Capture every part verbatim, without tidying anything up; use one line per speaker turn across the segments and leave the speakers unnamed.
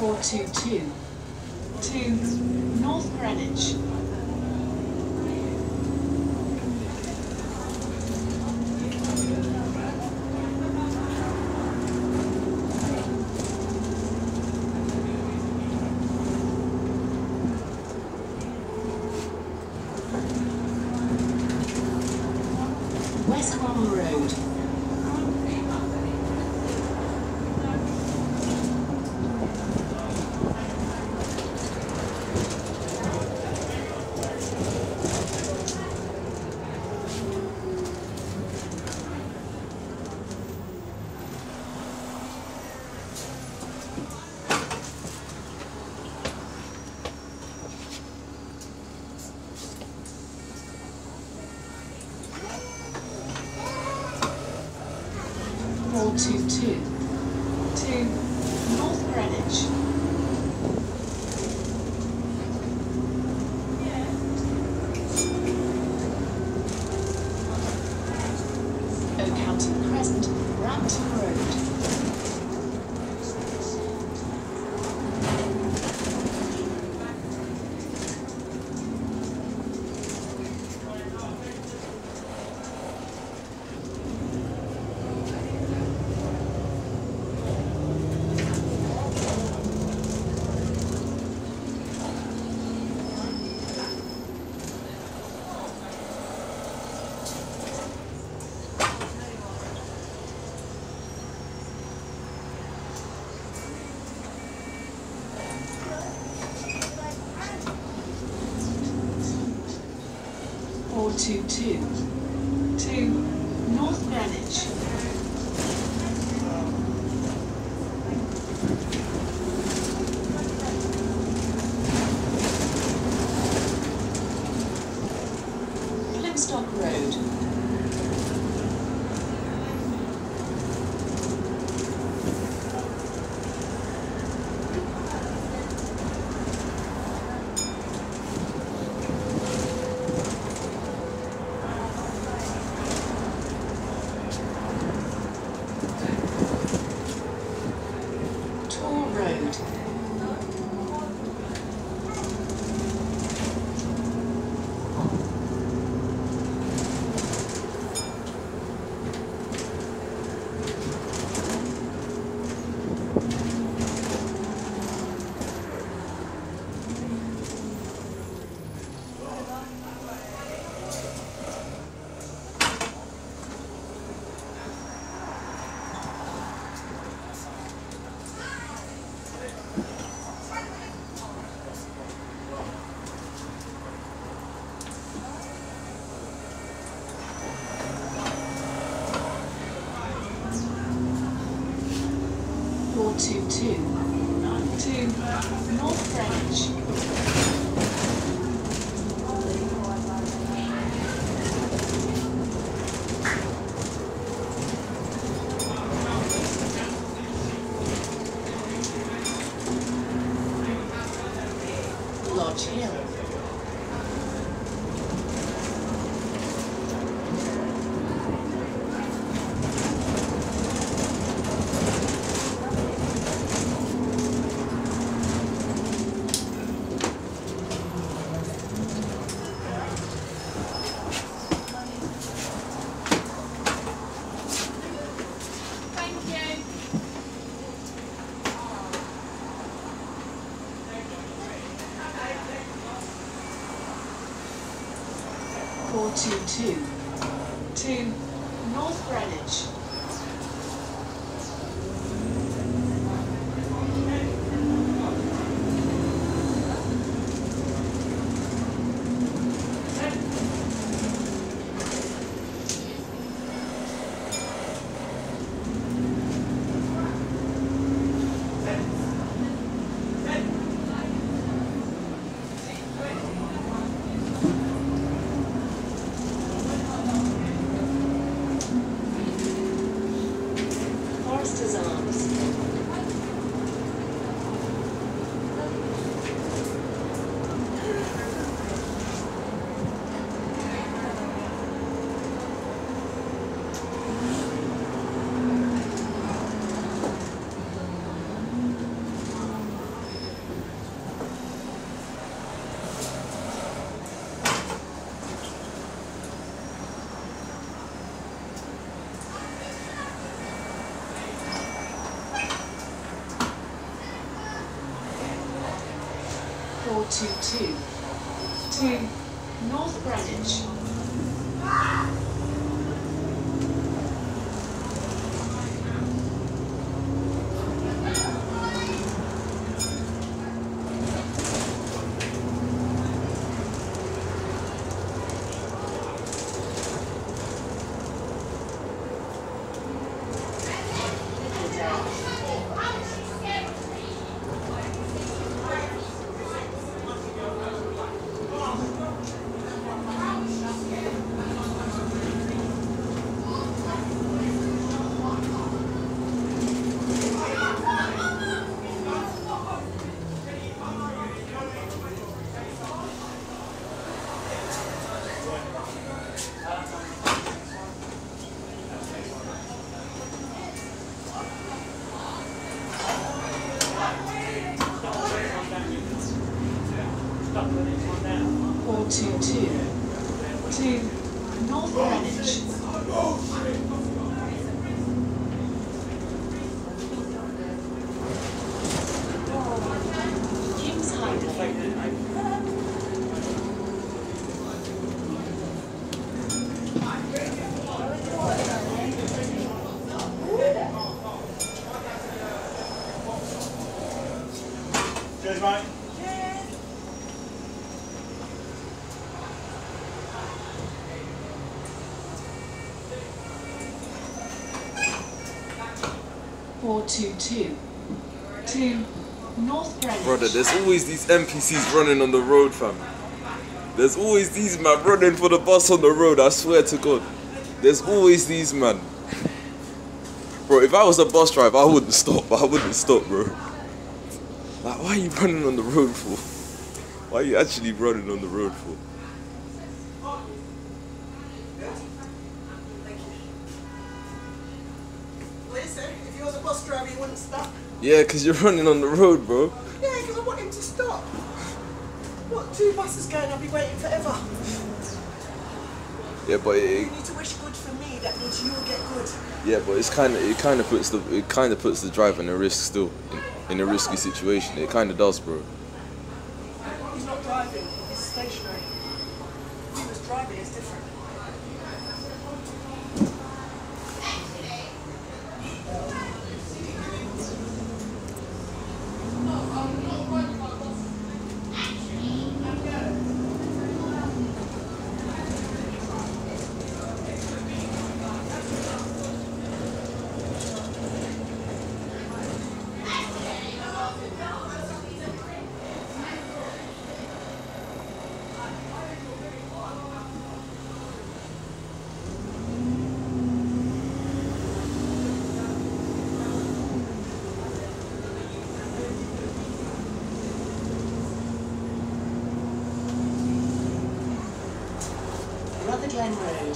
four two two to North Greenwich. West Rdoor Road. four two two to North Greenwich. Oakhampton Crescent, Brampton Road. four two two to North Greenwich. Plymstock Road. four two two to North Greenwich. Lodge Hill. four two two to North Greenwich. two two to North Greenwich. four two two to North Greenwich. King's Highway.
Cheers, mate.
four two two to North Greenwich.
Brother, there's always these N P Cs running on the road, fam. There's always these man running for the bus on the road, I swear to God. There's always these man. Bro, if I was a bus driver, I wouldn't stop. I wouldn't stop, bro. Like, why are you running on the road for? Why are you actually running on the road for?
Listen, if you was a bus driver, you wouldn't stop.
Yeah, because you're running on the road, bro.
Yeah, because I want him to stop. What, two buses going, I'll be waiting forever.
Yeah, but it,
You need to wish good for me, that means you'll get good.
yeah, but it's kind of it kind of puts the it kind of puts the driver in a risk still, in, in a risky situation. It kind of does, bro.
He's not driving, he's stationary. If he was driving, it's different.
Rdoor Road.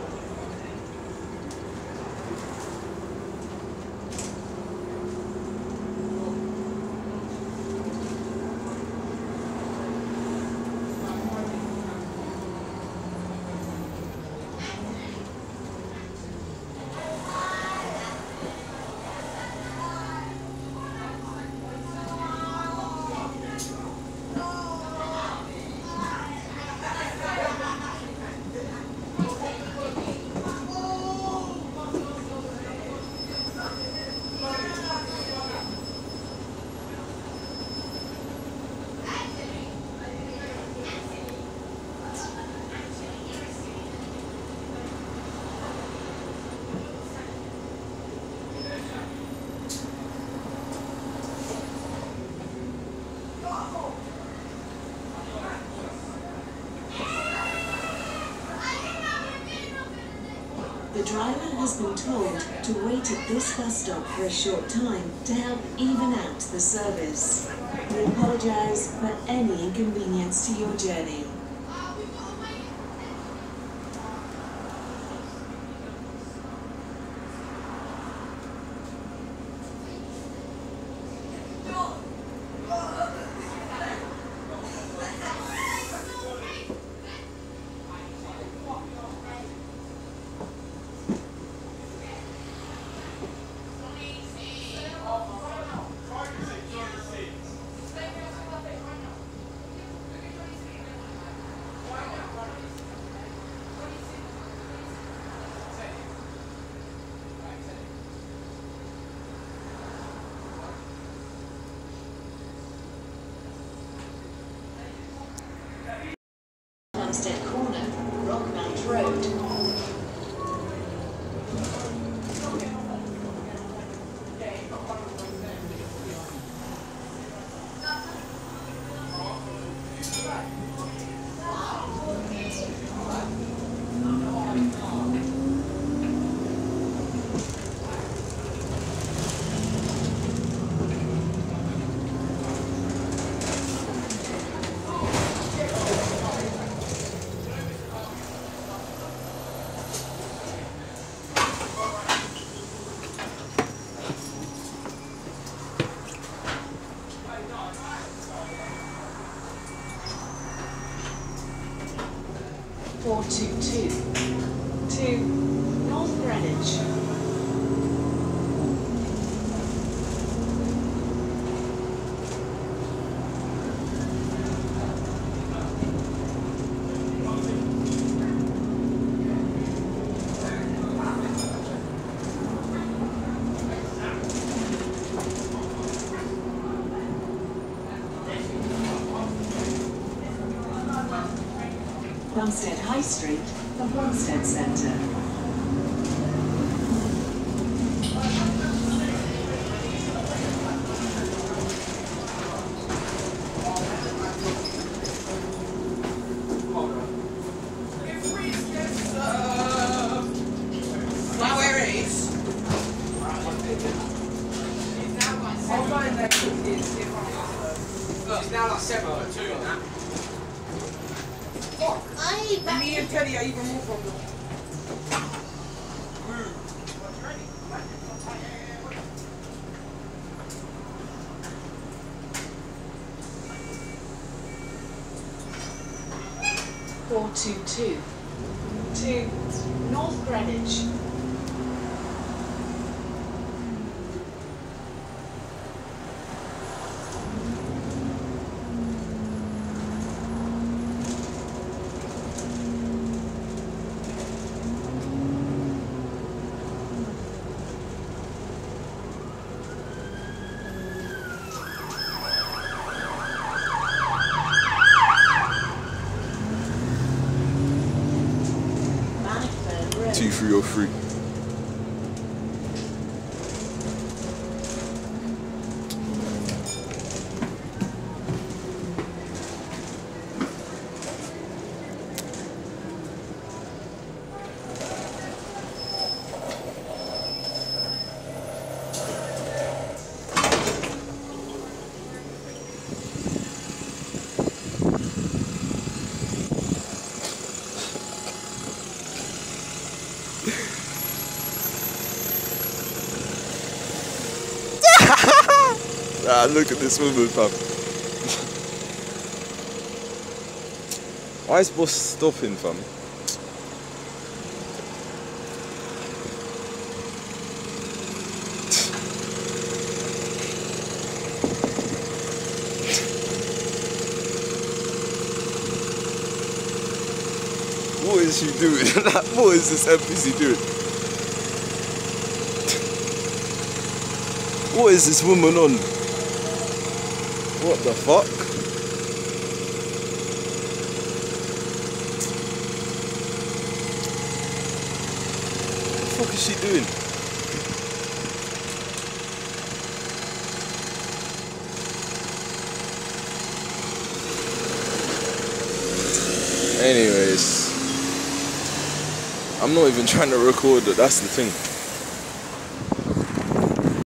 The driver has been told to wait at this bus stop for a short time to help even out the service. We apologise for any inconvenience to your journey. four two two to North Greenwich. Plumstead High Street, the Plumstead Centre.
It's now like seven or two on that. Me and Teddy are even more from the
four two two to North Greenwich.
Two three oh three. Ah, look at this woman, fam. Why is boss stopping, fam? What is she doing? What is this N P C doing? What is this woman on? What the fuck? What the fuck is she doing? Anyways, I'm not even trying to record it, that's the thing.